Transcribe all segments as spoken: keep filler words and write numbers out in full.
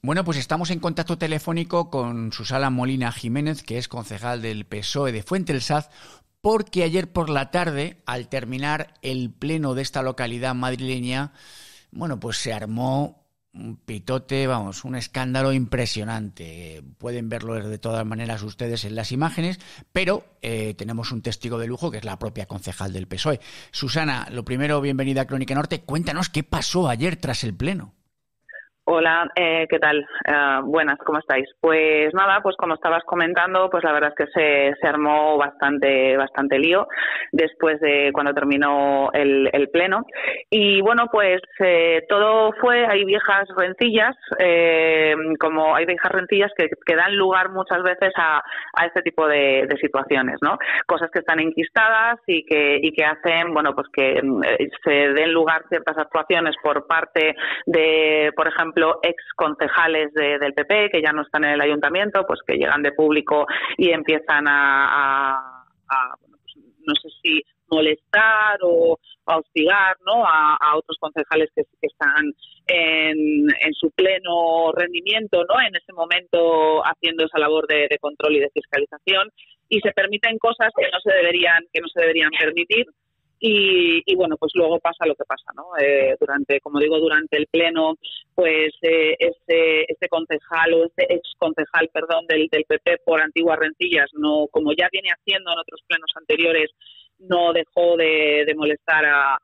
Bueno, pues estamos en contacto telefónico con Susana Molina Jiménez, que es concejal del P S O E de Fuentesallaz, porque ayer por la tarde, al terminar el pleno de esta localidad madrileña, bueno, pues se armó un pitote, vamos, un escándalo impresionante. Pueden verlo de todas maneras ustedes en las imágenes, pero eh, tenemos un testigo de lujo que es la propia concejal del P S O E. Susana, lo primero, bienvenida a Crónica Norte. Cuéntanos qué pasó ayer tras el pleno. Hola, eh, ¿qué tal? Uh, buenas, ¿cómo estáis? Pues nada, pues como estabas comentando, pues la verdad es que se, se armó bastante bastante lío después de cuando terminó el, el pleno. Y bueno, pues eh, todo fue, hay viejas rencillas, eh, como hay viejas rencillas que, que dan lugar muchas veces a, a este tipo de, de situaciones, ¿no? Cosas que están enquistadas y que, y que hacen, bueno, pues que eh, se den lugar ciertas actuaciones por parte de, por ejemplo, ex concejales de, del P P que ya no están en el ayuntamiento, pues que llegan de público y empiezan a, a, a bueno, pues no sé si molestar o a hostigar, ¿no? a, a otros concejales que, que están en, en su pleno rendimiento, ¿no? En ese momento haciendo esa labor de, de control y de fiscalización, y se permiten cosas que no se deberían que no se deberían permitir. Y, y bueno, pues luego pasa lo que pasa, ¿no? Eh, durante, como digo, durante el pleno, pues eh, este, este concejal o este ex concejal, perdón, del, del P P por antiguas rencillas, no, como ya viene haciendo en otros plenos anteriores, no dejó de, de molestar a,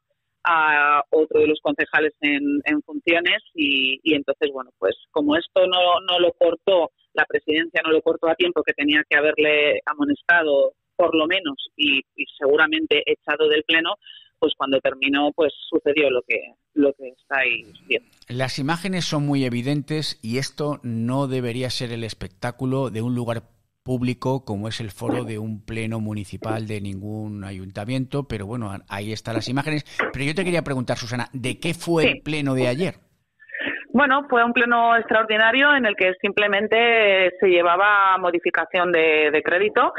a otro de los concejales en, en funciones y, y entonces, bueno, pues como esto no, no lo cortó, la presidencia no lo cortó a tiempo, que tenía que haberle amonestado por lo menos y, y seguramente echado del pleno, pues cuando terminó pues sucedió lo que lo que estáis viendo. Las imágenes son muy evidentes y esto no debería ser el espectáculo de un lugar público como es el foro de un pleno municipal de ningún ayuntamiento, pero bueno, ahí están las imágenes. Pero yo te quería preguntar, Susana, ¿de qué fue sí. el pleno de ayer? Bueno, fue un pleno extraordinario en el que simplemente se llevaba modificación de, de crédito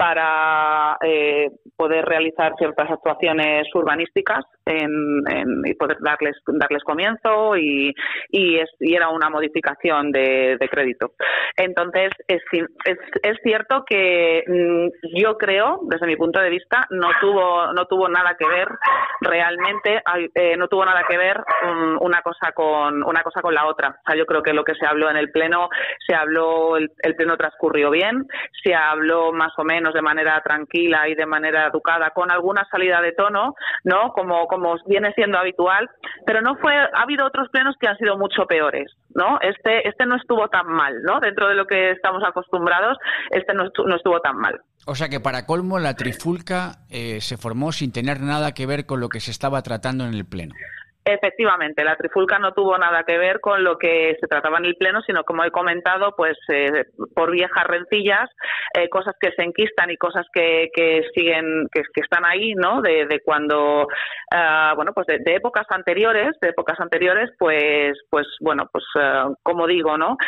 para eh, poder realizar ciertas actuaciones urbanísticas en, en, y poder darles darles comienzo y, y, es, y era una modificación de, de crédito. Entonces, es, es, es cierto que mmm, yo creo, desde mi punto de vista, no tuvo no tuvo nada que ver realmente, eh, no tuvo nada que ver um, una cosa con una cosa con la otra. O sea, yo creo que lo que se habló en el pleno, se habló, el, el pleno transcurrió bien, se habló más o menos de manera tranquila y de manera educada, con alguna salida de tono, ¿no? Como, como viene siendo habitual, pero no fue, ha habido otros plenos que han sido mucho peores, ¿no? Este, este no estuvo tan mal, ¿no? Dentro de lo que estamos acostumbrados, este no estuvo, no estuvo tan mal. O sea que para colmo la trifulca eh, se formó sin tener nada que ver con lo que se estaba tratando en el pleno. Efectivamente, la trifulca no tuvo nada que ver con lo que se trataba en el pleno, sino, como he comentado, pues eh, por viejas rencillas, eh, cosas que se enquistan y cosas que, que siguen, que, que están ahí, ¿no? De, de cuando, uh, bueno, pues de, de épocas anteriores, de épocas anteriores, pues, pues bueno, pues uh, como digo, ¿no?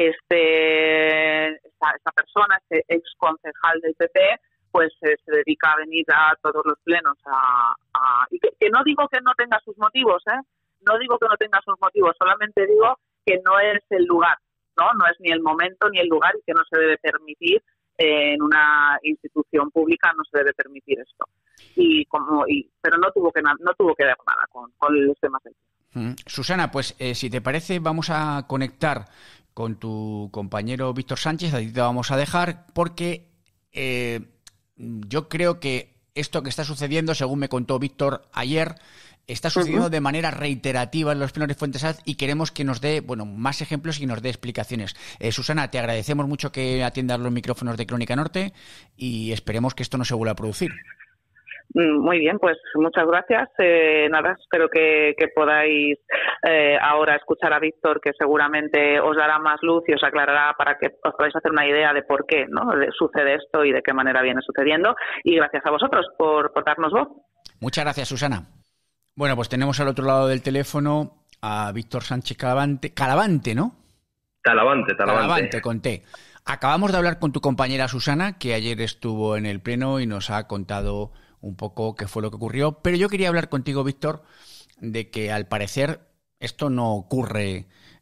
Este, esta, esta persona, este ex concejal del P P, pues eh, se dedica a venir a todos los plenos a, a y que, que no digo que no tenga sus motivos, ¿eh? No digo que no tenga sus motivos, solamente digo que no es el lugar, ¿no? No es ni el momento ni el lugar y que no se debe permitir eh, en una institución pública, no se debe permitir esto. Y como y pero no tuvo que no tuvo que ver nada con, con los temas del mm. Susana, pues eh, si te parece vamos a conectar con tu compañero Víctor Sánchez, a ti te vamos a dejar porque eh, yo creo que esto que está sucediendo, según me contó Víctor ayer, está sucediendo uh-huh. de manera reiterativa en los plenos de Fuentesallaz y queremos que nos dé, bueno, más ejemplos y nos dé explicaciones. Eh, Susana, te agradecemos mucho que atiendas los micrófonos de Crónica Norte y esperemos que esto no se vuelva a producir. Muy bien, pues muchas gracias. Eh, nada, espero que, que podáis eh, ahora escuchar a Víctor, que seguramente os dará más luz y os aclarará para que os podáis hacer una idea de por qué, ¿no? de, sucede esto y de qué manera viene sucediendo. Y gracias a vosotros por, por darnos voz. Muchas gracias, Susana. Bueno, pues tenemos al otro lado del teléfono a Víctor Sánchez Calavante, Calavante, ¿no? Talavante, Talavante. Talavante, con T. Acabamos de hablar con tu compañera Susana, que ayer estuvo en el pleno y nos ha contado un poco qué fue lo que ocurrió, pero yo quería hablar contigo, Víctor, de que al parecer esto no ocurre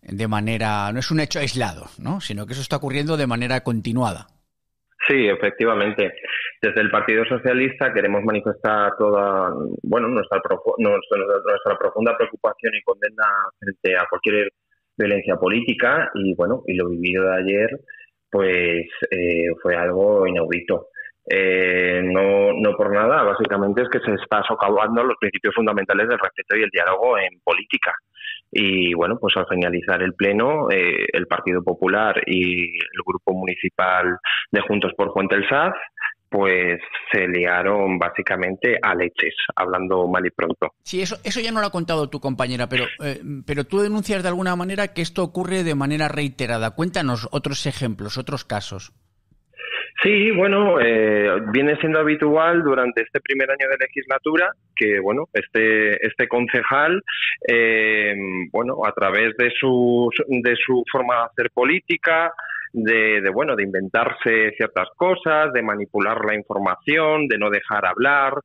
de manera, no es un hecho aislado, ¿no? Sino que eso está ocurriendo de manera continuada. Sí, efectivamente. Desde el Partido Socialista queremos manifestar toda, bueno, nuestra, nuestra, nuestra profunda preocupación y condena frente a cualquier violencia política y, bueno, y lo vivido de ayer, pues eh, fue algo inaudito. Eh, no, no por nada, básicamente es que se está socavando los principios fundamentales del respeto y el diálogo en política. Y bueno, pues al finalizar el pleno, eh, el Partido Popular y el Grupo Municipal de Juntos por Fuente del Saz, pues se liaron básicamente a leches, hablando mal y pronto. Sí, eso, eso ya no lo ha contado tu compañera, pero, eh, pero tú denuncias de alguna manera que esto ocurre de manera reiterada. Cuéntanos otros ejemplos, otros casos. Sí, bueno, eh, viene siendo habitual durante este primer año de legislatura que, bueno, este este concejal, eh, bueno, a través de su de su forma de hacer política, de, de bueno, de inventarse ciertas cosas, de manipular la información, de no dejar hablar,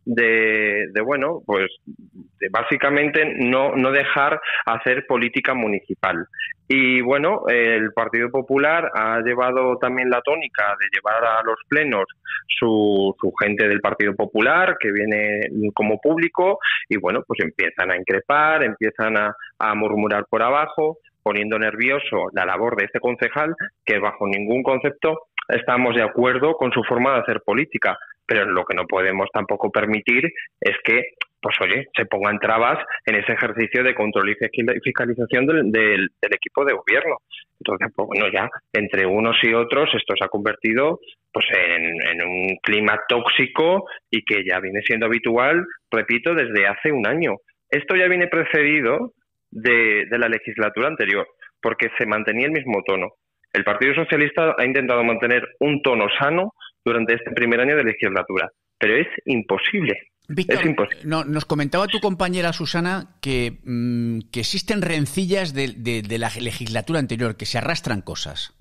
de, de bueno, pues de básicamente no no dejar hacer política municipal. Y bueno, el Partido Popular ha llevado también la tónica de llevar a los plenos su, su gente del Partido Popular que viene como público y bueno, pues empiezan a increpar, empiezan a, a murmurar por abajo, poniendo nervioso la labor de este concejal, que bajo ningún concepto estamos de acuerdo con su forma de hacer política. Pero lo que no podemos tampoco permitir es que, pues oye, se pongan trabas en ese ejercicio de control y fiscalización del, del, del equipo de gobierno. Entonces, pues bueno, ya entre unos y otros esto se ha convertido pues en, en un clima tóxico y que ya viene siendo habitual, repito, desde hace un año. Esto ya viene precedido de, de la legislatura anterior, porque se mantenía el mismo tono. El Partido Socialista ha intentado mantener un tono sano durante este primer año de legislatura, pero es imposible. Víctor, es imposible. No, nos comentaba tu compañera Susana que, mmm, que existen rencillas de, de, de la legislatura anterior, que se arrastran cosas.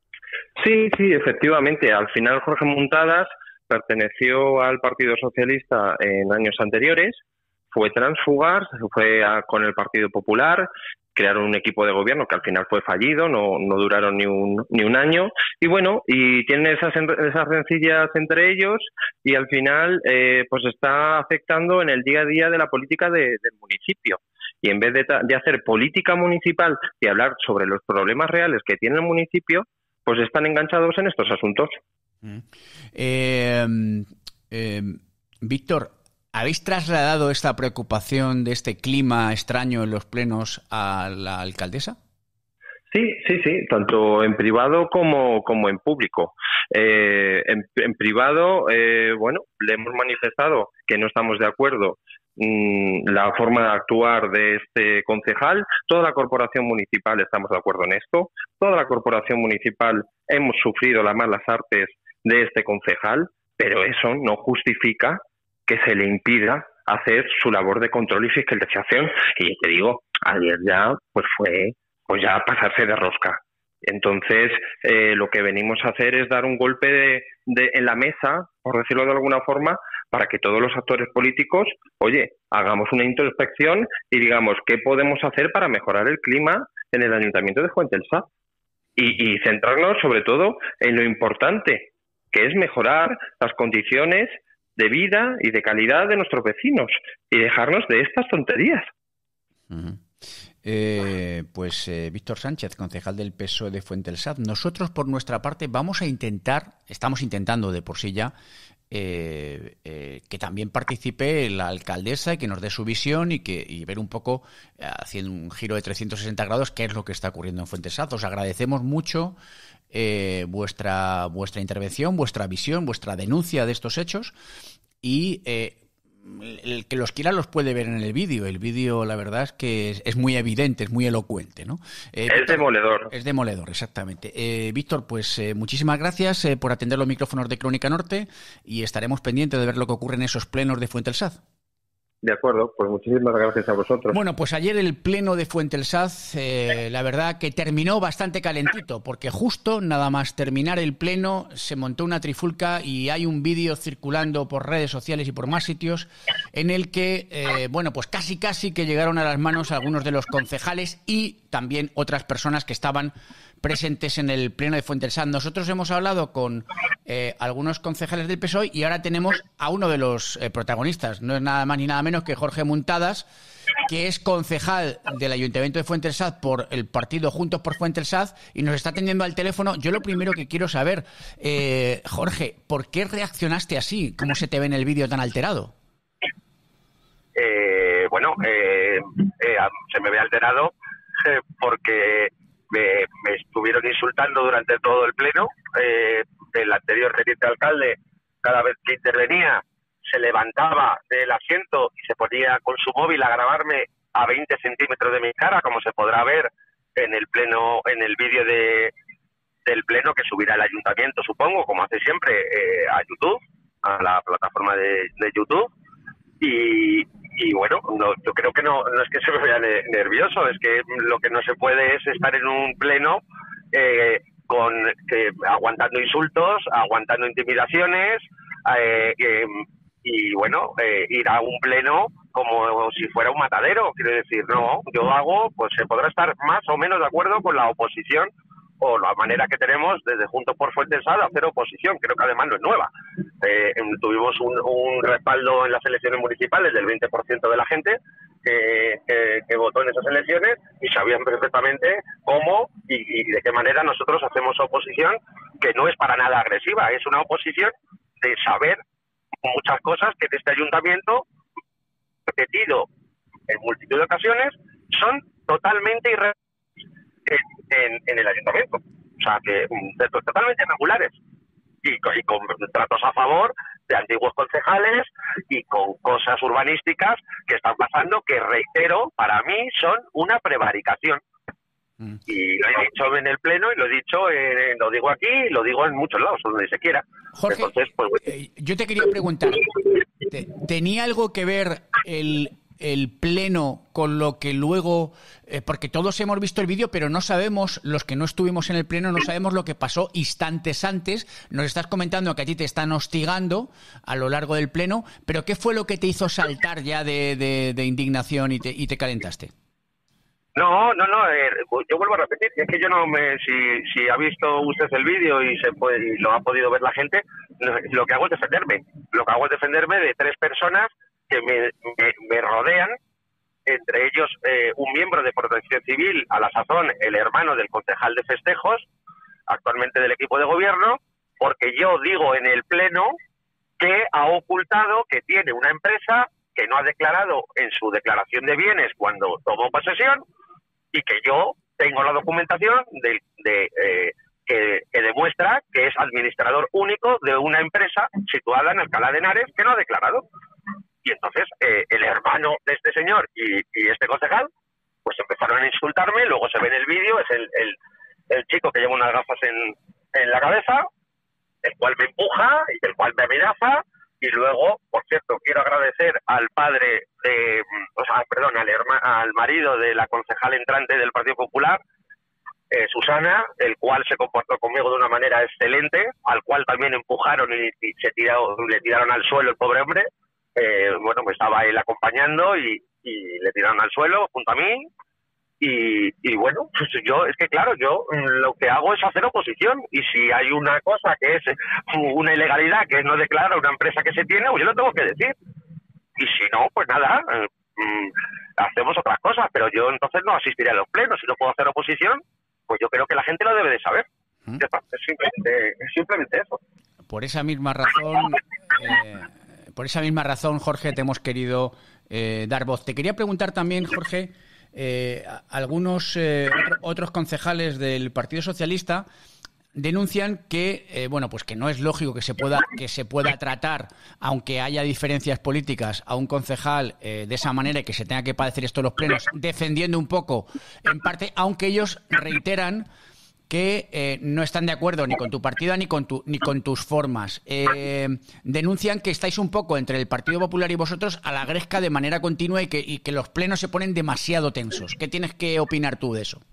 Sí, sí, efectivamente. Al final Jorge Muntadas perteneció al Partido Socialista en años anteriores, fue transfugar, fue a, con el Partido Popular, crearon un equipo de gobierno que al final fue fallido, no, no duraron ni un ni un año, y bueno, y tienen esas esas rencillas entre ellos, y al final eh, pues está afectando en el día a día de la política de, del municipio. Y en vez de, de hacer política municipal y hablar sobre los problemas reales que tiene el municipio, pues están enganchados en estos asuntos. Mm. Eh, eh, Víctor, ¿habéis trasladado esta preocupación de este clima extraño en los plenos a la alcaldesa? Sí, sí, sí, tanto en privado como, como en público. Eh, en, en privado, eh, bueno, le hemos manifestado que no estamos de acuerdo mmm, la forma de actuar de este concejal. Toda la corporación municipal estamos de acuerdo en esto. Toda la corporación municipal hemos sufrido las malas artes de este concejal, pero eso no justifica que se le impida hacer su labor de control y fiscalización. Y te digo, ayer ya pues fue pues ya pasarse de rosca. Entonces, eh, lo que venimos a hacer es dar un golpe de, de, en la mesa, por decirlo de alguna forma, para que todos los actores políticos, oye, hagamos una introspección y digamos qué podemos hacer para mejorar el clima en el Ayuntamiento de Fuente del Saz. Y, y centrarnos sobre todo en lo importante, que es mejorar las condiciones de vida y de calidad de nuestros vecinos y dejarnos de estas tonterías. Uh-huh. Eh, pues eh, Víctor Sánchez, concejal del P S O E de Fuente del Saz, nosotros por nuestra parte vamos a intentar, estamos intentando de por sí ya, eh, eh, que también participe la alcaldesa y que nos dé su visión y que y ver un poco, eh, haciendo un giro de trescientos sesenta grados, qué es lo que está ocurriendo en Fuente del Saz. Os agradecemos mucho eh, vuestra vuestra intervención, vuestra visión, vuestra denuncia de estos hechos y eh, el que los quiera los puede ver en el vídeo. El vídeo, la verdad es que es, es muy evidente, es muy elocuente, ¿no? Eh, es Víctor, demoledor. Es demoledor, exactamente. Eh, Víctor, pues eh, muchísimas gracias eh, por atender los micrófonos de Crónica Norte y estaremos pendientes de ver lo que ocurre en esos plenos de Fuente del Saz. De acuerdo, pues muchísimas gracias a vosotros. Bueno, pues ayer el pleno de Fuentesaz, eh, la verdad que terminó bastante calentito, porque justo nada más terminar el pleno se montó una trifulca y hay un vídeo circulando por redes sociales y por más sitios en el que, eh, bueno, pues casi casi que llegaron a las manos algunos de los concejales y también otras personas que estaban presentes en el pleno de Fuentesaz. Nosotros hemos hablado con eh, algunos concejales del P S O E y ahora tenemos a uno de los eh, protagonistas, no es nada más ni nada menos que Jorge Muntadas, que es concejal del Ayuntamiento de Fuentesaz por el partido Juntos por Fuentesaz y nos está atendiendo al teléfono. Yo lo primero que quiero saber, eh, Jorge, ¿por qué reaccionaste así? ¿Cómo se te ve en el vídeo tan alterado? Eh, bueno, eh, eh, se me ve alterado eh, porque me, me estuvieron insultando durante todo el pleno. Eh, el anterior teniente alcalde, cada vez que intervenía, se levantaba del asiento y se ponía con su móvil a grabarme a veinte centímetros de mi cara, como se podrá ver en el pleno, en el vídeo de del pleno que subirá el ayuntamiento, supongo, como hace siempre, eh, a YouTube, a la plataforma de, de YouTube. Y, y bueno, no, yo creo que no, no es que se me vea nervioso, es que lo que no se puede es estar en un pleno eh, con eh, aguantando insultos, aguantando intimidaciones, eh, eh, y bueno, eh, ir a un pleno como si fuera un matadero. Quiero decir, no, yo hago, pues se podrá estar más o menos de acuerdo con la oposición o la manera que tenemos desde Juntos por Fuentesaz de hacer oposición. Creo que además no es nueva. Eh, tuvimos un, un respaldo en las elecciones municipales del veinte por ciento de la gente que, que, que votó en esas elecciones y sabían perfectamente cómo y, y de qué manera nosotros hacemos oposición, que no es para nada agresiva, es una oposición de saber muchas cosas que de este ayuntamiento, repetido en multitud de ocasiones, son totalmente irregulares en, en el ayuntamiento. O sea, que de, totalmente irregulares. Y, y con tratos a favor de antiguos concejales y con cosas urbanísticas que están pasando que, reitero, para mí son una prevaricación. Mm. Y lo he dicho en el pleno y lo he dicho, eh, lo digo aquí y lo digo en muchos lados, donde se quiera. Jorge, Entonces, pues, eh, yo te quería preguntar, ¿tenía algo que ver el, el pleno con lo que luego, eh, porque todos hemos visto el vídeo, pero no sabemos, los que no estuvimos en el pleno, no sabemos lo que pasó instantes antes? Nos estás comentando que a ti te están hostigando a lo largo del pleno, pero ¿qué fue lo que te hizo saltar ya de, de, de indignación y te, y te calentaste? No, no, no, eh, yo vuelvo a repetir, es que yo no me, si, si ha visto usted el vídeo y se puede, y lo ha podido ver la gente, lo que hago es defenderme, lo que hago es defenderme de tres personas que me, me, me rodean, entre ellos eh, un miembro de Protección Civil, a la sazón el hermano del concejal de festejos, actualmente del equipo de gobierno, porque yo digo en el pleno que ha ocultado que tiene una empresa que no ha declarado en su declaración de bienes cuando tomó posesión, y que yo tengo la documentación de, de eh, que, que demuestra que es administrador único de una empresa situada en Alcalá de Henares que no ha declarado. Y entonces eh, el hermano de este señor y, y este concejal pues empezaron a insultarme. Luego se ve en el vídeo, es el, el, el chico que lleva unas gafas en, en la cabeza, el cual me empuja y el cual me amenaza. Y luego, por cierto, quiero agradecer al padre de, o sea, perdón, al, herma, al marido de la concejal entrante del Partido Popular, eh, Susana, el cual se comportó conmigo de una manera excelente, al cual también empujaron y, y se tiró, le tiraron al suelo el pobre hombre. Eh, bueno, me estaba él acompañando y, y le tiraron al suelo junto a mí. Y, y bueno, pues yo, es que claro, yo lo que hago es hacer oposición, y si hay una cosa que es una ilegalidad, que no declara una empresa que se tiene, pues yo lo tengo que decir. Y si no, pues nada, eh, mm, hacemos otras cosas, pero yo entonces no asistiré a los plenos. Si no puedo hacer oposición, pues yo creo que la gente lo debe de saber. ¿Mm? Es simplemente, es simplemente eso. Por esa misma razón, eh, por esa misma razón, Jorge, te hemos querido eh, dar voz. Te quería preguntar también, Jorge, Eh, algunos eh, otros concejales del Partido Socialista denuncian que eh, bueno, pues que no es lógico que se pueda que se pueda tratar, aunque haya diferencias políticas, a un concejal eh, de esa manera y que se tenga que padecer esto en los plenos, defendiendo un poco en parte, aunque ellos reiteran que eh, no están de acuerdo ni con tu partido ni con, tu, ni con tus formas. Eh, denuncian que estáis un poco entre el Partido Popular y vosotros a la gresca de manera continua y que, y que los plenos se ponen demasiado tensos. ¿Qué tienes que opinar tú de eso?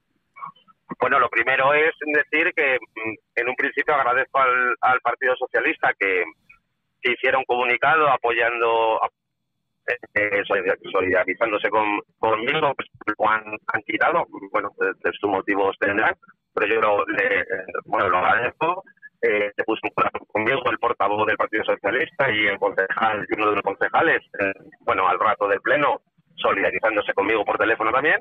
Bueno, lo primero es decir que en un principio agradezco al, al Partido Socialista que, que hiciera un comunicado apoyando, eh, solidarizándose con, conmigo, pues lo han, han quitado, bueno, de, de sus motivos tendrán, pero yo lo, le, bueno, lo agradezco. Eh, se puso un corazón conmigo el portavoz del Partido Socialista y el concejal, y uno de los concejales, eh, bueno, al rato del pleno, solidarizándose conmigo por teléfono también.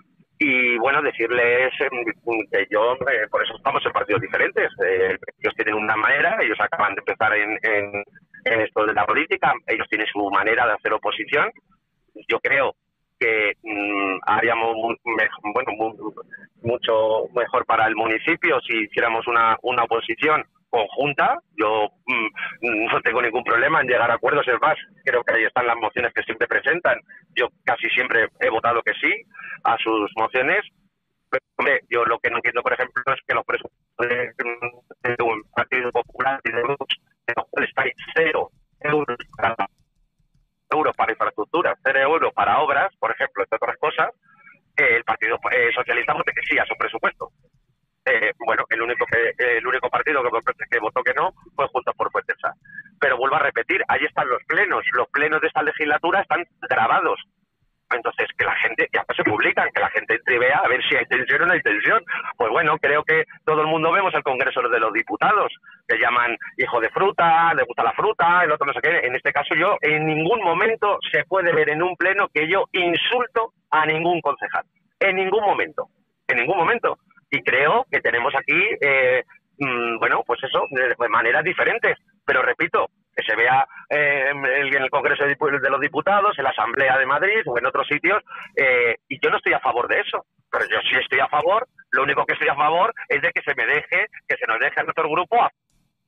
Y bueno, decirles eh, que yo, eh, por eso estamos en partidos diferentes. Eh, ellos tienen una manera, ellos acaban de empezar en, en, en esto de la política, ellos tienen su manera de hacer oposición. Yo creo que mmm, haríamos muy, me, bueno, muy, mucho mejor para el municipio si hiciéramos una, una oposición conjunta. Yo mmm, no tengo ningún problema en llegar a acuerdos, es más, creo que ahí están las mociones que siempre presentan. Yo casi siempre he votado que sí a sus mociones. Pero, hombre, yo lo que no entiendo, por ejemplo, es que los presupuestos del Partido Popular y de los cuales hay cero euros para, euros para infraestructuras, cero euros para obras, por ejemplo, entre otras cosas, eh, el Partido eh, Socialista vote que sí a su presupuesto. Eh, bueno, el único que el único partido que, que votó que no fue Juntos por Fuerza. Pero vuelvo a repetir, ahí están los plenos. Los plenos de esta legislatura están grabados. Entonces, que la gente, ya se publican, que la gente entre y vea a ver si hay tensión o no hay tensión. Pues bueno, creo que todo el mundo vemos el Congreso de los Diputados, que llaman hijo de fruta, le gusta la fruta, el otro no sé qué. En este caso yo, en ningún momento se puede ver en un pleno que yo insulto a ningún concejal. En ningún momento. En ningún momento. Y creo que tenemos aquí, eh, mmm, bueno, pues eso, de, de maneras diferentes. Pero repito, que se vea eh, en el Congreso de los Diputados, en la Asamblea de Madrid o en otros sitios, eh, y yo no estoy a favor de eso, pero yo sí estoy a favor, lo único que estoy a favor es de que se me deje, que se nos deje a nuestro grupo. A...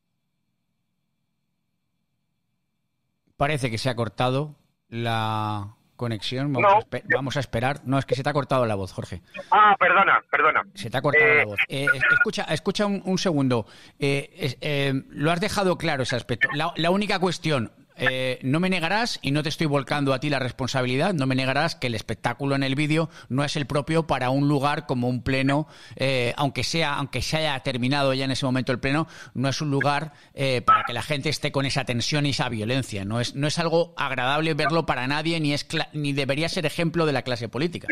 Parece que se ha cortado la conexión, vamos, no, a esper- vamos a esperar. No, es que se te ha cortado la voz, Jorge. Ah, perdona, perdona. Se te ha cortado eh... la voz. Eh, escucha, escucha un, un segundo. Eh, eh, eh, lo has dejado claro ese aspecto. La, la única cuestión, eh, no me negarás, y no te estoy volcando a ti la responsabilidad, no me negarás que el espectáculo en el vídeo no es el propio para un lugar como un pleno, eh, aunque sea, aunque se haya terminado ya en ese momento el pleno, no es un lugar eh, para que la gente esté con esa tensión y esa violencia. No es, no es algo agradable verlo para nadie, ni es cla- ni debería ser ejemplo de la clase política.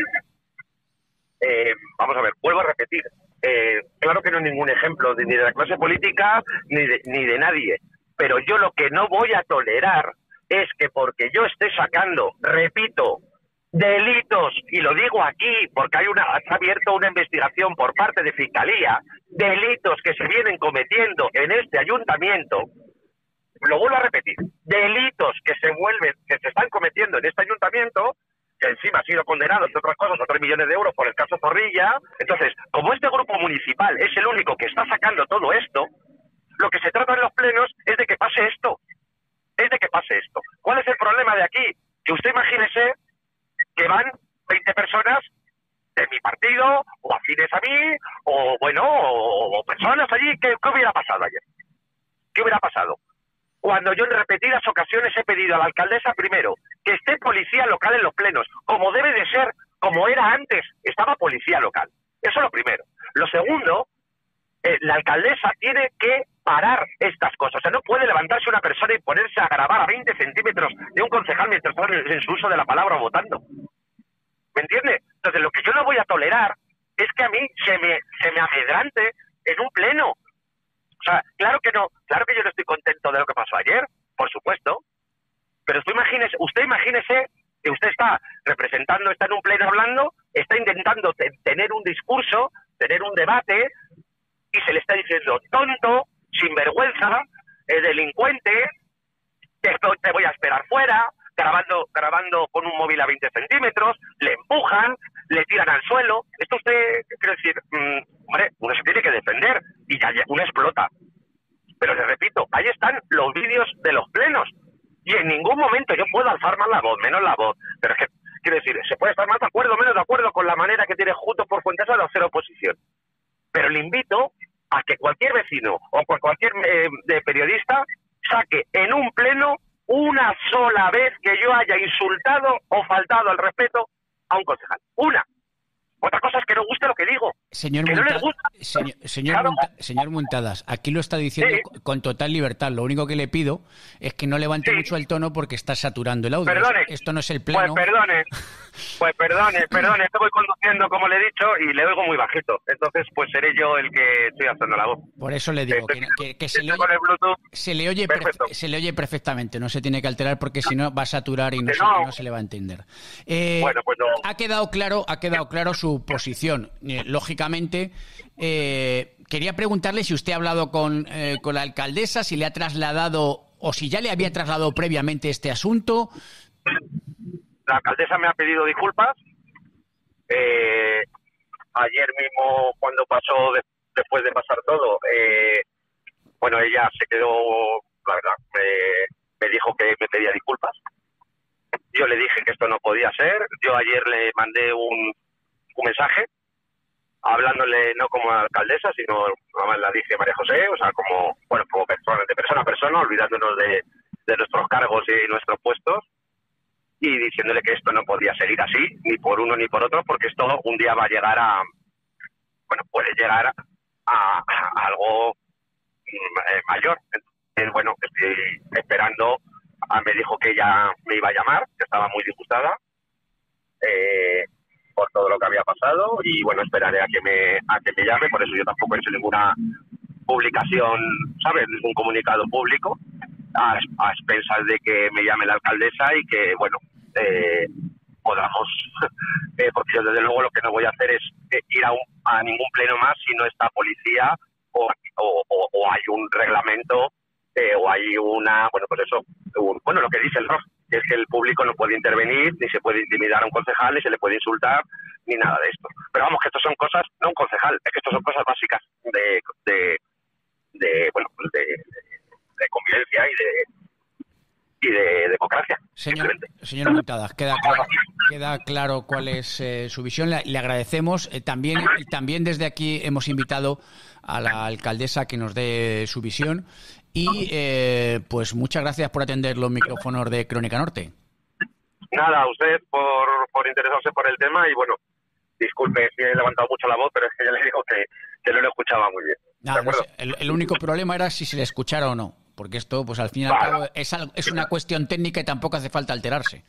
Eh, vamos a ver, vuelvo a repetir. Eh, claro que no es ningún ejemplo de, ni de la clase política ni de, ni de nadie. Pero yo lo que no voy a tolerar es que porque yo esté sacando, repito, delitos, y lo digo aquí porque hay una, se ha abierto una investigación por parte de Fiscalía, delitos que se vienen cometiendo en este ayuntamiento, lo vuelvo a repetir, delitos que se vuelven, que se están cometiendo en este ayuntamiento, que encima ha sido condenado, entre otras cosas, a tres millones de euros por el caso Zorrilla. Entonces, como este grupo municipal es el único que está sacando todo esto, lo que se trata en los plenos es de que pase esto. Es de que pase esto. ¿Cuál es el problema de aquí? Que usted imagínese que van veinte personas de mi partido, o afines a mí, o bueno, o, o personas allí. ¿Qué, ¿Qué hubiera pasado ayer? ¿Qué hubiera pasado? Cuando yo en repetidas ocasiones he pedido a la alcaldesa, primero, que esté policía local en los plenos, como debe de ser, como era antes, estaba policía local. Eso es lo primero. Lo segundo, eh, la alcaldesa tiene que parar estas cosas. O sea, no puede levantarse una persona y ponerse a grabar a veinte centímetros de un concejal mientras está en su uso de la palabra votando. ¿Me entiende? Entonces, lo que yo no voy a tolerar es que a mí se me, se me amedrante en un pleno. O sea, claro que no, claro que yo no estoy contento de lo que pasó ayer, por supuesto, pero usted imagínese, usted imagínese que usted está representando, está en un pleno hablando, está intentando te- tener un discurso, tener un debate, y se le está diciendo tonto, sinvergüenza, eh, delincuente, te, te voy a esperar fuera, grabando, grabando con un móvil a veinte centímetros, le empujan, le tiran al suelo. Esto usted, quiero decir, mmm, hombre, uno se tiene que defender y ya uno explota. Pero les repito, ahí están los vídeos de los plenos y en ningún momento yo puedo alzar más la voz, menos la voz. Pero es que, quiero decir, se puede estar más de acuerdo, menos de acuerdo con la manera que tiene Juntos por Fuentesa de hacer oposición. pero le invito a que cualquier vecino o cualquier eh, de periodista saque en un pleno una sola vez que yo haya insultado o faltado al respeto a un concejal. Una. Otra cosa es que no guste lo que digo. Señor, que Munta... no les gusta. señor, señor, claro. Munta... señor Muntadas, aquí lo está diciendo sí. con total libertad. Lo único que le pido es que no levante sí. mucho el tono porque está saturando el audio. Perdone. Esto no es el pleno. Pues perdone. Pues perdone, perdone. Estoy conduciendo, como le he dicho, y le oigo muy bajito. Entonces, pues seré yo el que estoy haciendo la voz. Por eso le digo estoy, que, que, que se, le oye, con el Bluetooth. Se, le oye se le oye perfectamente. No se tiene que alterar porque si no va a saturar y no, se, no. no se le va a entender. Eh, bueno, pues no. Ha quedado claro, ha quedado claro su posición. Eh, lógicamente, eh, quería preguntarle si usted ha hablado con, eh, con la alcaldesa, si le ha trasladado o si ya le había trasladado previamente este asunto. La alcaldesa me ha pedido disculpas. Eh, ayer mismo, cuando pasó, de, después de pasar todo, eh, bueno, ella se quedó, la verdad, me, me dijo que me pedía disculpas. Yo le dije que esto no podía ser. Yo ayer le mandé un, un mensaje hablándole no como alcaldesa, sino, además la dije María José, o sea, como, bueno, como persona, de persona a persona, olvidándonos de, de nuestros cargos y nuestros puestos, y diciéndole que esto no podía seguir así, ni por uno ni por otro, porque esto un día va a llegar a, bueno, puede llegar a, a algo eh, mayor. Entonces, bueno, estoy esperando, a, me dijo que ella me iba a llamar, que estaba muy disgustada, eh, por todo lo que había pasado, y bueno, esperaré a que me a que me llame. Por eso yo tampoco he hecho ninguna publicación, ¿sabes?, ningún comunicado público, a, a expensas de que me llame la alcaldesa y que, bueno, eh, podamos, eh, porque yo desde luego lo que no voy a hacer es eh, ir a, un, a ningún pleno más si no está policía o, o, o, o hay un reglamento eh, o hay una, bueno, pues eso, un, bueno, lo que dice el R O F, que es que el público no puede intervenir, ni se puede intimidar a un concejal, ni se le puede insultar, ni nada de esto. Pero vamos, que esto son cosas, no un concejal, es que esto son cosas básicas de, de, de bueno, de, de convivencia y de y de democracia. Señor, señor Muntadas, queda claro, queda claro cuál es eh, su visión. Le, le agradecemos. Eh, también, también desde aquí hemos invitado a la alcaldesa que nos dé su visión. Y eh, pues muchas gracias por atender los micrófonos de Crónica Norte. Nada, a usted por, por interesarse por el tema y bueno, disculpe si he levantado mucho la voz, pero es que ya le digo que, que no lo escuchaba muy bien. Nada, no sé, el, el único problema era si se le escuchara o no, porque esto, pues al fin y al cabo, es, algo, es una cuestión técnica y tampoco hace falta alterarse.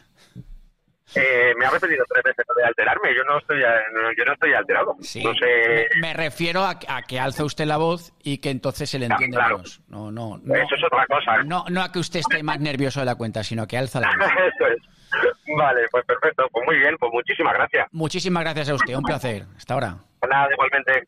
Eh, me ha repetido tres veces lo de alterarme. Yo no estoy, yo no estoy alterado. Sí, no sé... me, me refiero a, a que alza usted la voz y que entonces se le entiende claro. menos. No, no, no, Eso es otra cosa. ¿eh? No, no a que usted esté más nervioso de la cuenta, sino que alza la voz. Eso es. Vale, pues perfecto. Pues muy bien, pues muchísimas gracias. Muchísimas gracias a usted. Un placer. Hasta ahora. Nada, igualmente.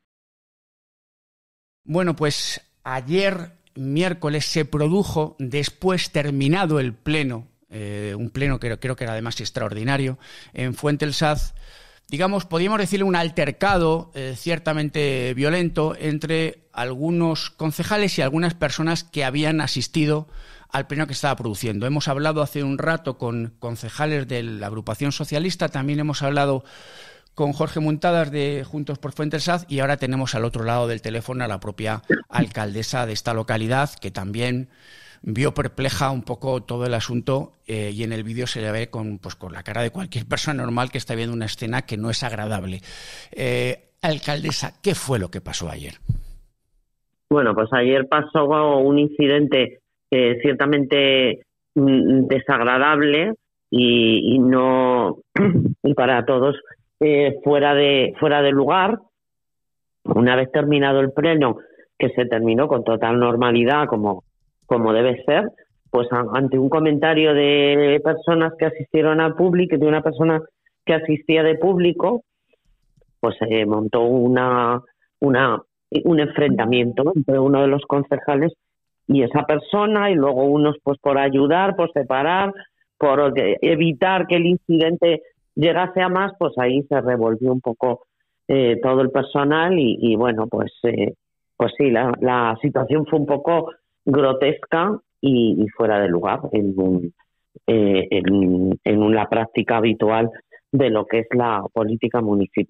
Bueno, pues ayer, miércoles, se produjo, después terminado el pleno, Eh, un pleno que creo que era además extraordinario, en Fuente del Saz, digamos, podríamos decirle un altercado eh, ciertamente violento entre algunos concejales y algunas personas que habían asistido al pleno que estaba produciendo. Hemos hablado hace un rato con concejales de la agrupación socialista, también hemos hablado con Jorge Muntadas de Juntos por Fuente del Saz y ahora tenemos al otro lado del teléfono a la propia alcaldesa de esta localidad, que también vio perpleja un poco todo el asunto eh, y en el vídeo se le ve con, pues, con la cara de cualquier persona normal que está viendo una escena que no es agradable. Eh, alcaldesa, ¿qué fue lo que pasó ayer? Bueno, pues ayer pasó un incidente eh, ciertamente mm, desagradable y, y no y para todos eh, fuera de fuera de lugar. Una vez terminado el pleno, que se terminó con total normalidad, como como debe ser, pues ante un comentario de personas que asistieron al público, de una persona que asistía de público, pues se eh, montó una, una un enfrentamiento entre uno de los concejales y esa persona, y luego unos pues por ayudar, por separar, por evitar que el incidente llegase a más, pues ahí se revolvió un poco eh, todo el personal y, y bueno, pues eh, pues sí, la, la situación fue un poco grotesca y, y fuera de lugar en, un, eh, en, en una práctica habitual de lo que es la política municipal.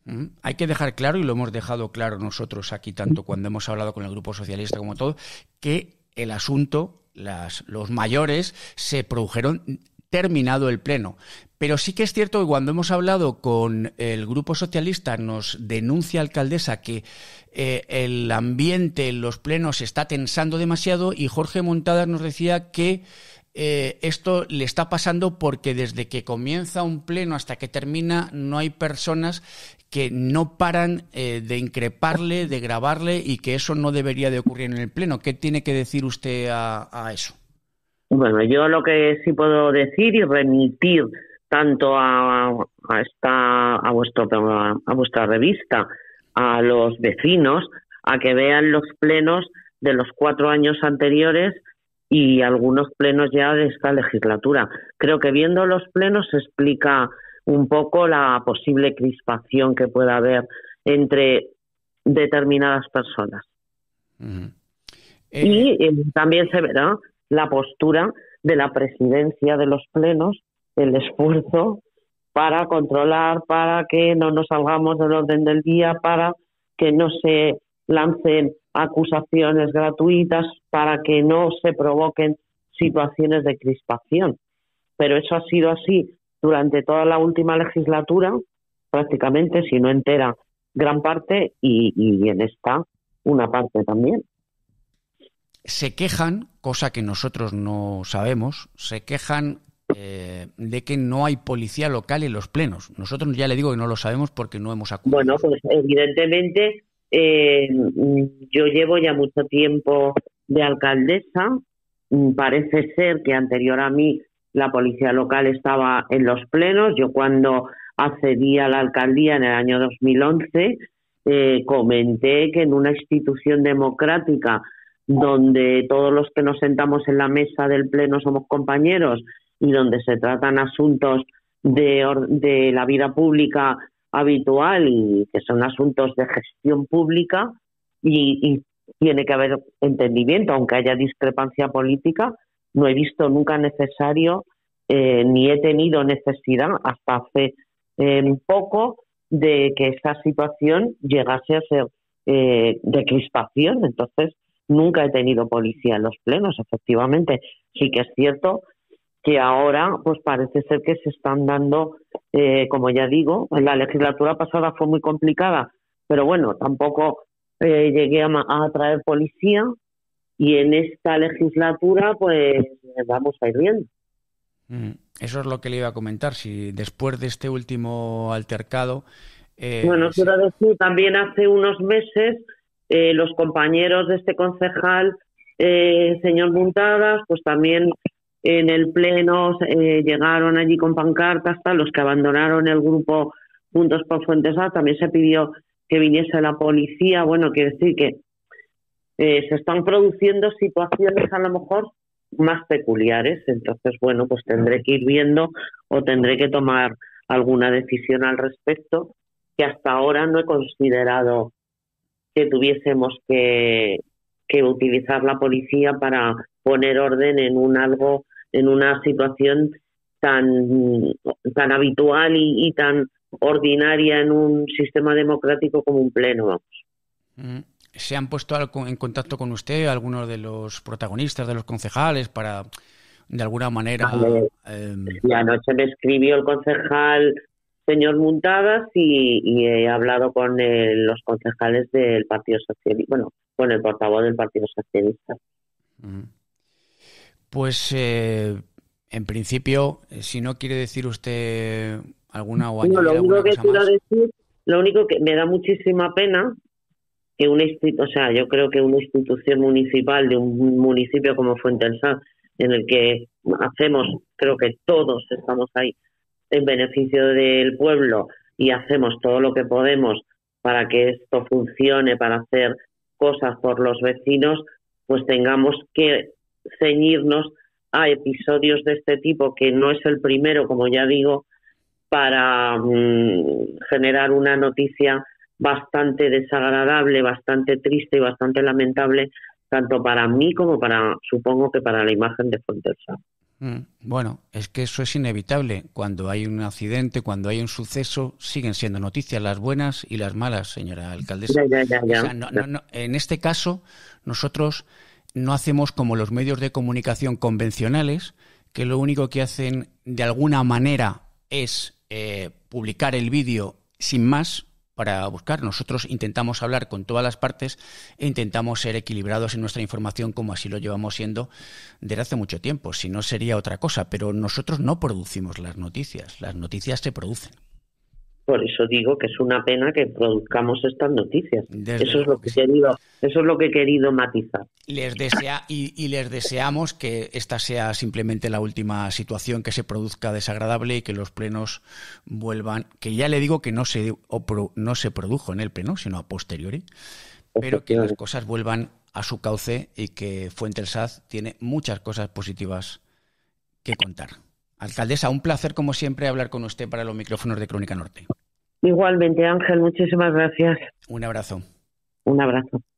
Mm. Hay que dejar claro, y lo hemos dejado claro nosotros aquí, tanto cuando hemos hablado con el Grupo Socialista como todo, que el asunto, las, los mayores, se produjeron terminado el pleno. Pero sí que es cierto que cuando hemos hablado con el Grupo Socialista nos denuncia alcaldesa que eh, el ambiente en los plenos se está tensando demasiado, y Jorge Montadas nos decía que eh, esto le está pasando porque desde que comienza un pleno hasta que termina no hay personas que no paran eh, de increparle, de grabarle, y que eso no debería de ocurrir en el pleno. ¿Qué tiene que decir usted a, a eso? Bueno, yo lo que sí puedo decir y remitir tanto a, a esta a vuestro a vuestra revista, a los vecinos, a que vean los plenos de los cuatro años anteriores y algunos plenos ya de esta legislatura. Creo que viendo los plenos se explica un poco la posible crispación que pueda haber entre determinadas personas. Uh-huh. eh... Y eh, también se verá la postura de la presidencia de los plenos, el esfuerzo para controlar, para que no nos salgamos del orden del día, para que no se lancen acusaciones gratuitas, para que no se provoquen situaciones de crispación. Pero eso ha sido así durante toda la última legislatura, prácticamente, si no entera, gran parte, y, y en esta una parte también. Se quejan, cosa que nosotros no sabemos, se quejan eh, de que no hay policía local en los plenos. Nosotros ya le digo que no lo sabemos porque no hemos acudido. Bueno, pues evidentemente eh, yo llevo ya mucho tiempo de alcaldesa. Parece ser que anterior a mí la policía local estaba en los plenos. Yo cuando accedí a la alcaldía en el año dos mil once eh, comenté que en una institución democrática donde todos los que nos sentamos en la mesa del pleno somos compañeros y donde se tratan asuntos de, de la vida pública habitual y que son asuntos de gestión pública y, y tiene que haber entendimiento, aunque haya discrepancia política, no he visto nunca necesario eh, ni he tenido necesidad hasta hace eh, poco de que esa situación llegase a ser eh, de crispación. Entonces, nunca he tenido policía en los plenos, efectivamente. Sí que es cierto que ahora pues parece ser que se están dando, eh, como ya digo, la legislatura pasada fue muy complicada, pero bueno, tampoco eh, llegué a, a traer policía, y en esta legislatura pues vamos a ir viendo. Eso es lo que le iba a comentar, si después de este último altercado... Eh, bueno, quiero sí. decir, también hace unos meses... Eh, los compañeros de este concejal, eh, señor Montadas, pues también en el pleno eh, llegaron allí con pancartas, tal, los que abandonaron el grupo Juntos por Fuentesar, también se pidió que viniese la policía. Bueno, quiere decir que eh, se están produciendo situaciones a lo mejor más peculiares, entonces bueno, pues tendré que ir viendo o tendré que tomar alguna decisión al respecto, que hasta ahora no he considerado que tuviésemos que, que utilizar la policía para poner orden en un algo, en una situación tan, tan habitual y, y tan ordinaria en un sistema democrático como un pleno, vamos. ¿Se han puesto en contacto con usted algunos de los protagonistas, de los concejales, para de alguna manera... Vale. Eh... Y anoche me escribió el concejal señor Montadas y, y he hablado con el, los concejales del Partido Socialista, bueno, con el portavoz del Partido Socialista. Pues eh, en principio, si no quiere decir usted alguna o añadir no, lo único que quiero decir, lo único que me da muchísima pena que una institución, o sea, yo creo que una institución municipal de un municipio como Fuentesar, en el que hacemos, creo que todos estamos ahí en beneficio del pueblo y hacemos todo lo que podemos para que esto funcione, para hacer cosas por los vecinos, pues tengamos que ceñirnos a episodios de este tipo, que no es el primero, como ya digo, para mmm, generar una noticia bastante desagradable, bastante triste y bastante lamentable, tanto para mí como para, supongo que para la imagen de Fuentesar. Bueno, es que eso es inevitable. Cuando hay un accidente, cuando hay un suceso, siguen siendo noticias las buenas y las malas, señora alcaldesa. Ya, ya, ya, ya. O sea, no, no, no. En este caso, nosotros no hacemos como los medios de comunicación convencionales, que lo único que hacen de alguna manera es eh, publicar el vídeo sin más para buscar. Nosotros intentamos hablar con todas las partes e intentamos ser equilibrados en nuestra información, como así lo llevamos siendo desde hace mucho tiempo. Si no, sería otra cosa. Pero nosotros no producimos las noticias. Las noticias se producen. Por eso digo que es una pena que produzcamos estas noticias. Desde eso es lo que he querido, eso es lo que he querido matizar. Les desea y, y les deseamos que esta sea simplemente la última situación que se produzca desagradable y que los plenos vuelvan, que ya le digo que no se no se produjo en el pleno, sino a posteriori, pero que las cosas vuelvan a su cauce y que Fuentesaz tiene muchas cosas positivas que contar. Alcaldesa, un placer como siempre hablar con usted para los micrófonos de Crónica Norte. Igualmente, Ángel, muchísimas gracias. Un abrazo. Un abrazo.